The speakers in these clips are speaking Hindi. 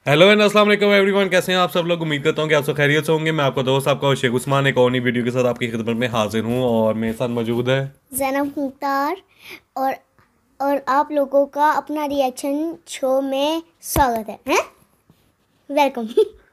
हेलो एंड अस्सलाम वालेकुम एवरीवन, कैसे हैं आप सब लोग। उम्मीद करता हूँ कि आप सब खैरियत से होंगे। मैं आपका दोस्त आपका शेख उस्मान एक और नई वीडियो के साथ आपकी खिदमत में हाजिर हूँ और मेरे साथ मौजूद है ज़ैनब मुख्तार और और आप लोगों का अपना रिएक्शन शो में स्वागत है वेलकम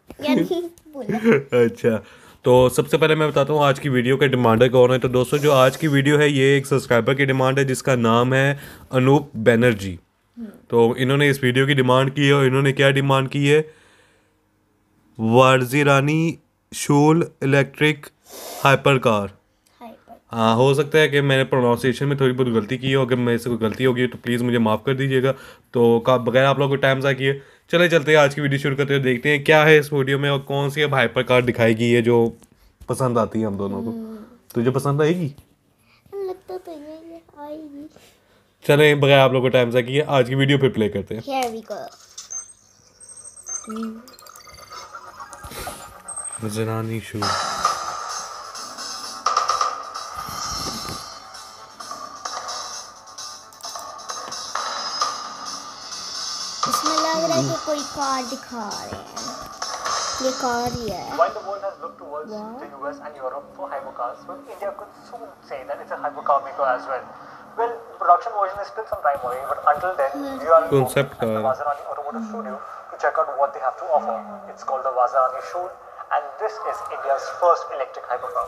अच्छा, तो सबसे पहले मैं बताता हूँ आज की वीडियो के डिमांडर कौन है। तो दोस्तों, जो आज की वीडियो है ये एक सब्सक्राइबर की डिमांड है जिसका नाम है अनूप बैनर्जी। तो इन्होंने इस वीडियो की डिमांड की है और इन्होंने क्या डिमांड की है, Vazirani Shul electric hyper car. हाँ, हो सकता है कि मैंने प्रोनाउंसिएशन में थोड़ी बहुत गलती की हो। अगर मेरे से कोई गलती होगी तो प्लीज़ मुझे माफ़ कर दीजिएगा। तो बगैर आप लोगों को टाइम ज़ाया किए चले चलते हैं आज की वीडियो शुरू करते हैं। देखते हैं क्या है इस वीडियो में और कौन सी अब हाइपर कार दिखाई गई है जो पसंद आती है हम दोनों को। तुझे पसंद आएगी? लगता तो ये आएगी। चलें, बगैर आप लोगों को टाइम ज़ाया किए आज की वीडियो फिर प्ले करते हैं। Here we go. वज़ीरानी शूल। इसमें लग रहा है कि कोई कार दिखा रहे हैं। ये कार ही है। While the world has looked towards the US and Europe for hypercars, well, India could soon say that it's a hypercar maker as well. Well, production version is still some time away, but until then, you are Concept at the car. Vazirani Automotive Studio to check out what they have to offer. It's called the Vazirani Shul, and this is India's first electric hypercar.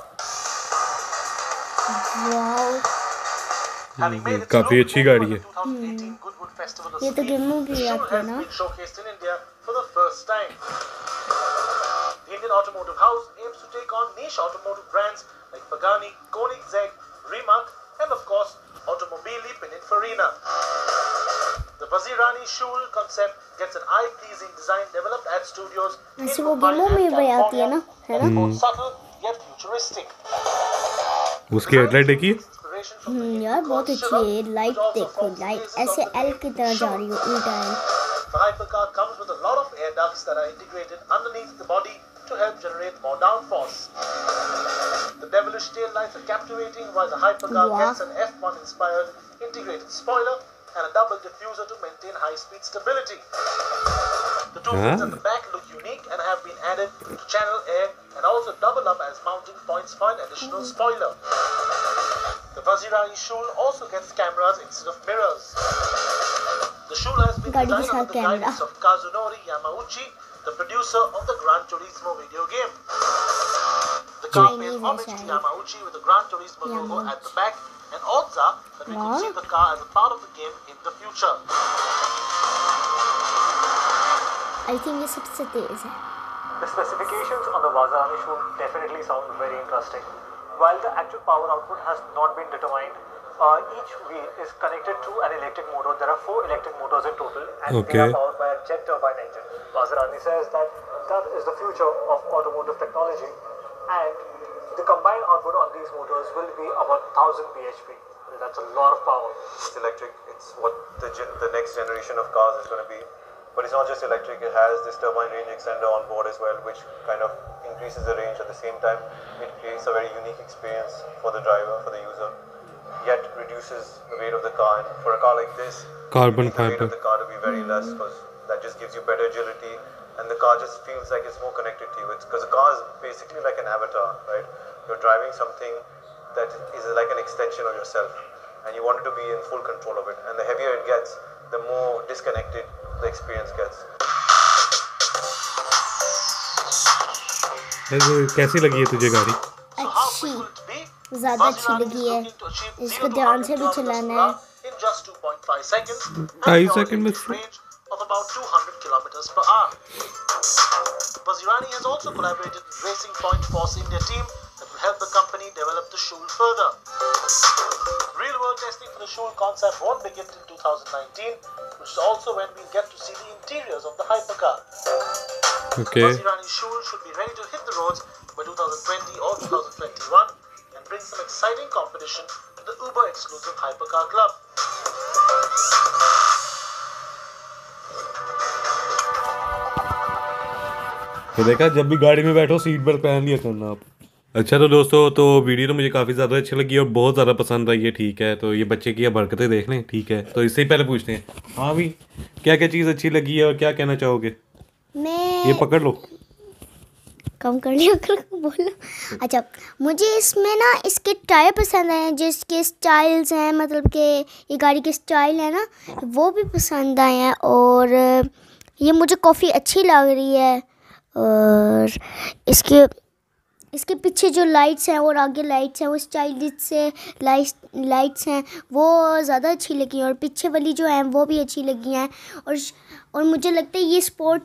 Wow, Having made its काफी अच्छी गाड़ी है। 2018 Goodwood Festival of ये तो Speed, गेमों भी the show आती है has ना। been showcased in India for the first time. The Indian Automotive House aims to take on niche automotive brands like Pagani, Koenigsegg, Rimac, and of course, Automobili Pininfarina. The Vazirani Shul concept gets an eye-pleasing design developed at studios in ऐसे वो Mumbai गेमों and में भी आती है ना, California, है ना? both subtle yet futuristic. उसकी हेडलाइट देखिए। Inspiration from the यार बहुत अच्छी है। लाइट देखो, लाइट ऐसे एल की तरह जा रही हो उल्टा है। The hypercar comes with a lot of air ducts that are integrated underneath the body to help generate more downforce. The devilish tail lights are captivating, while the hypercar Wow. gets an F1 inspired integrated spoiler and a double diffuser to maintain high speed stability. The two fins at the back look unique and have been added to channel air and also double up as mounting points for an additional spoiler. The Vazirani Shul also gets cameras instead of mirrors. The Shul has been गाड़ी के designed साथ under the camera. guidance of Kazunori Yamauchi, the producer of the Gran Turismo video game. The car pays Chinese homage to inside. Yamauchi with the Gran Turismo logo at the back and odds are that we could see the car as a part of the game in the future. I think ये सबसे तेज है। The specifications on the Vazirani Shul definitely sound very interesting. While the actual power output has not been determined, each wheel is connected to an electric motor. There are 4 electric motors in total, and they are powered by a jet turbine engine. Vazirani says that that is the future of automotive technology, and the combined output on these motors will be about 1000 bhp. That's a lot of power. It's electric. It's what the next generation of cars is going to be. But it's not just electric. It has this turbine range extender on board as well, which kind of increases the range. At the same time, it creates a very unique experience for the driver, for the user, yet reduces the weight of the car. And for a car like this, Carbon you need the weight fiber. of the car to be very less, because that just gives you better agility, and the car just feels like it's more connected to you. It's because the car is basically like an avatar, right? You're driving something that is like an extension of yourself, and you want it to be in full control of it. And the heavier it gets, the more disconnected the experience gets. कैसी लगी है तुझे गाड़ी? अच्छी, ज़्यादा अच्छी लगी है। इसको ध्यान से भी चलाना है। In just 2.5 seconds, ढाई and सेकंड में range of about 200 kilometers per hour. Vazirani has also collaborated with Racing Point Force India team that will help the company develop the Shul further. Real-world testing for the Shul concept won't begin till 2019, which is also when we'll get to see the interiors of the hypercar. Okay. Vazirani Shul should be ready to hit the roads by 2020 or 2021 and bring some exciting competition to the Uber-exclusive hypercar club. तो देखा, जब भी गाड़ी में बैठो सीट बेल्ट पहन लिया करना आप। अच्छा तो दोस्तों, तो वीडियो तो मुझे काफ़ी ज़्यादा अच्छी लगी और बहुत ज़्यादा पसंद आई है। ठीक है, तो ये बच्चे की अब हरकतें देख लें। ठीक है, तो इससे ही पहले पूछते हैं, हाँ भी क्या क्या चीज़ अच्छी लगी है और क्या कहना चाहोगे? मैं ये पकड़ लो। कम कर लिया कर बोलो। अच्छा, मुझे इसमें ना इसके टायर पसंद आए हैं, जिसके स्टाइल्स हैं, मतलब कि ये गाड़ी के स्टाइल है ना, वो भी पसंद आए हैं। और ये मुझे काफ़ी अच्छी लग रही है। और इसके पीछे जो लाइट्स हैं और आगे लाइट्स हैं, वो स्टाइलिश से लाइट्स हैं, वो ज़्यादा अच्छी लगी हैं। और पीछे वाली जो हैं वो भी अच्छी लगी हैं। और मुझे लगता है ये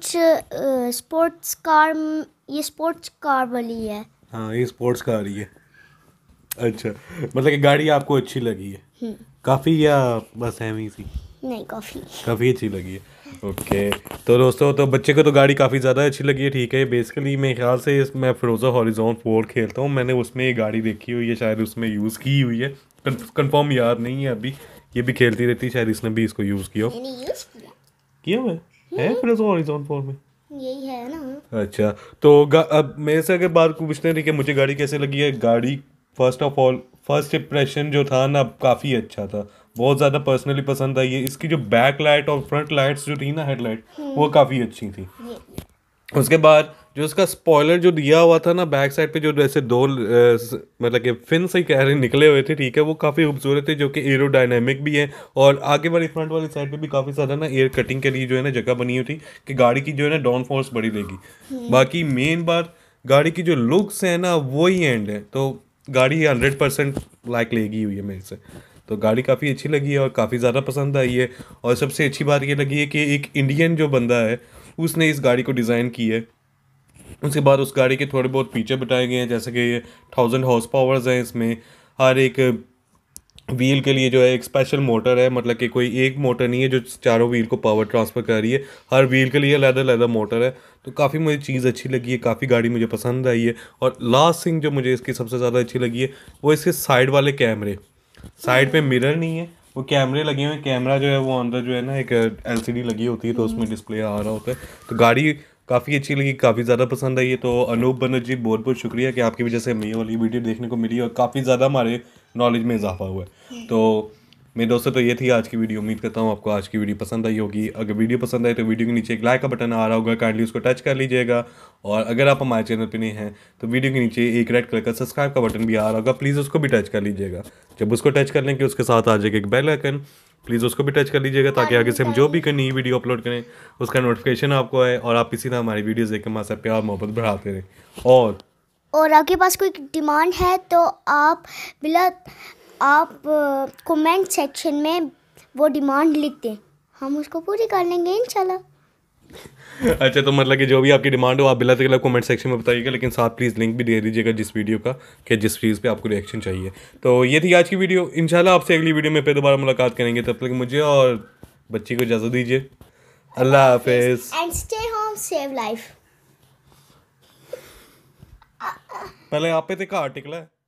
स्पोर्ट्स कार वाली है। हाँ, ये स्पोर्ट्स कार ही है। अच्छा, मतलब कि गाड़ी आपको अच्छी लगी है काफ़ी, या बस एवं सी? नहीं, काफ़ी अच्छी लगी है। ओके, तो दोस्तों, तो बच्चे को तो गाड़ी काफ़ी ज़्यादा अच्छी लगी है। ठीक है, बेसिकली मेरे ख्याल से मैं फिरोज़ा हॉरिजॉन 4 खेलता हूँ, मैंने उसमें ये गाड़ी देखी हुई है, शायद उसमें यूज़ की हुई है, कंफर्म याद नहीं है अभी। ये भी खेलती रहती है, शायद इसने भी इसको यूज़ किया हुआ है फिरोज़ा हॉरिजॉन 4 में। यही है ना। अच्छा, तो अब मेरे से अगर बात पूछते हैं कि मुझे गाड़ी कैसे लगी है, गाड़ी first of all first impression जो था ना, काफ़ी अच्छा था, बहुत ज़्यादा पर्सनली पसंद आई है। इसकी जो बैक लाइट और फ्रंट लाइट्स जो थी ना, हेडलाइट, वो काफ़ी अच्छी थी। उसके बाद जो इसका स्पॉइलर जो दिया हुआ था ना बैक साइड पे, जो जैसे दो मतलब कि फिन से कह रहे निकले हुए थे, ठीक है, वो काफ़ी खूबसूरत थे, जो कि एरोडायनेमिक भी है। और आगे वाली फ्रंट वाली साइड पे भी काफ़ी ज़्यादा ना एयर कटिंग के लिए जो है ना जगह बनी हुई थी, कि गाड़ी की जो है ना डाउन फोर्स बड़ी देगी। बाकी मेन बात, गाड़ी की जो लुक्स है ना, वो ही एंड है। तो गाड़ी 100% लाइक लेगी हुई है मेरे से। तो गाड़ी काफ़ी अच्छी लगी है और काफ़ी ज़्यादा पसंद आई है। और सबसे अच्छी बात ये लगी है कि एक इंडियन जो बंदा है उसने इस गाड़ी को डिज़ाइन की है। उसके बाद उस गाड़ी के थोड़े बहुत फीचर बताए गए हैं, जैसे कि ये 1000 हॉर्स पावर्स हैं इसमें। हर एक व्हील के लिए जो है एक स्पेशल मोटर है, मतलब कि कोई एक मोटर नहीं है जो चारों व्हील को पावर ट्रांसफ़र कर रही है, हर व्हील के लिए अलग मोटर है। तो काफ़ी मुझे चीज़ अच्छी लगी है, काफ़ी गाड़ी मुझे पसंद आई है। और लास्ट थिंग जो मुझे इसकी सबसे ज़्यादा अच्छी लगी है, वो इसके साइड वाले कैमरे। साइड पे मिरर नहीं है, वो कैमरे लगे हुए हैं। कैमरा जो है वो अंदर जो है ना एक एलसीडी लगी होती है, तो उसमें डिस्प्ले आ रहा होता है। तो गाड़ी काफ़ी अच्छी लगी, काफ़ी ज़्यादा पसंद आई है। तो अनूप बनर्जी जी, बहुत बहुत शुक्रिया कि आपकी वजह से हमें ये वाली वीडियो देखने को मिली और काफ़ी ज़्यादा हमारे नॉलेज में इजाफा हुआ है। तो मेरे दोस्तों, तो ये थी आज की वीडियो। उम्मीद करता हूँ आपको आज की वीडियो पसंद आई होगी। अगर वीडियो पसंद आए तो वीडियो के नीचे एक लाइक का बटन आ रहा होगा, काइंडली उसको टच कर लीजिएगा। और अगर आप हमारे चैनल पे नए हैं तो वीडियो के नीचे एक रेड कलर का सब्सक्राइब का बटन भी आ रहा होगा, प्लीज़ उसको भी टच कर लीजिएगा। जब उसको टच कर लेंगे उसके साथ आ जाएगा एक बेल आइकन, प्लीज़ उसको भी टच कर लीजिएगा, ताकि आगे से हम जो भी नई वीडियो अपलोड करें उसका नोटिफिकेशन आपको आए और आप इसी तरह हमारी वीडियोज़ देख कर हमारे साथ प्यार मोहब्बत बढ़ाते रहें। और आपके पास कोई डिमांड है तो आप कमेंट सेक्शन में वो डिमांड लिख दें, हम उसको पूरी कर लेंगे इंशाल्लाह। अच्छा, तो मतलब कि जो भी आपकी डिमांड हो आप बिला तकलीफ कमेंट सेक्शन में बताइएगा, लेकिन साथ प्लीज़ लिंक भी दे दीजिएगा जिस वीडियो का, कि जिस चीज़ पे आपको रिएक्शन चाहिए। तो ये थी आज की वीडियो। इंशाल्लाह आपसे अगली वीडियो में फिर दोबारा मुलाकात करेंगे। तब तक मुझे और बच्ची को इजाज़त दीजिए। अल्लाह हाफिज़ and stay home, save life. पहले आप पे ते घाट टिकला है।